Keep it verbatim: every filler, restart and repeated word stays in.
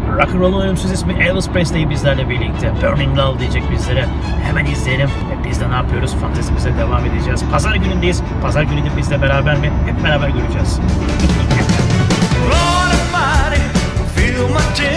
Rock'n'Roll'un ölümsüz ismi Elvis Presley bizlerle birlikte. Burning Love diyecek bizlere. Hemen izleyelim. Ve biz de ne yapıyoruz? Fantezimize devam edeceğiz. Pazar günündeyiz. Pazar günü de bizle beraber mi? Hep beraber göreceğiz. Lord Almighty, feel my